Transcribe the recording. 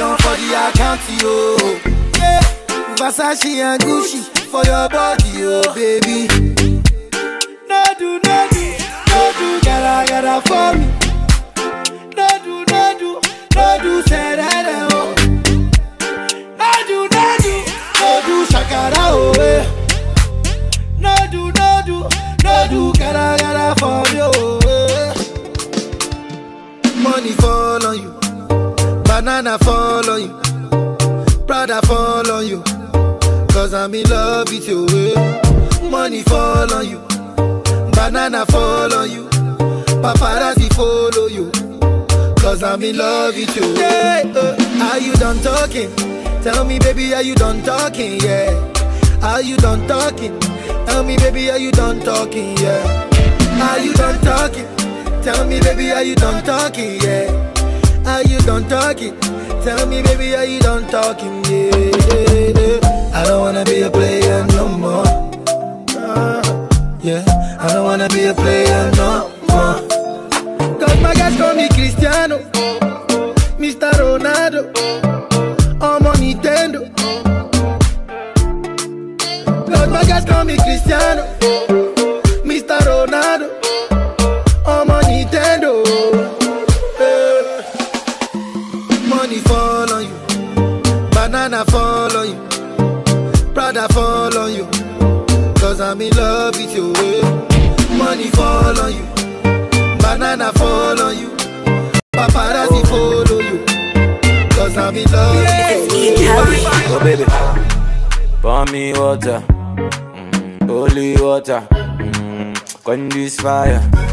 million for the account, yo. Yeah, Versace and Gucci for your body, oh baby. No do, gotta for me. No do, say that, oh. No do, shakara, oh, eh. No do, gotta for me, oh, eh. Money fall on you, banana fall on you, Prada fall on you, cause I'm in love with you, eh. Money fall on you, banana fall on you, paparazzi follow you, cause I'm in love with you. Yeah, are you done talking? Tell me, baby, are you done talking? Yeah. Are you done talking? Tell me, baby, are you done talking? Yeah. Are you done talking? Tell me, baby, are you done talking? Yeah. Are you done talking? Tell me, baby, are you done talking? Yeah. I don't wanna be a player no more. Yeah. I don't wanna be a player no more. Cause my guys call me Cristiano, Mr. Ronaldo, I'm on Nintendo. Cause my guys call me Cristiano, Mr. Ronaldo, I'm on Nintendo. Money fall on you, banana fall on you, Prada fall on you, cause I'm in love with you. Money fall on you, banana fall on you, paparazzi follow you, cause I'm in love with you. Oh baby, pour me water, holy water, quench this fire.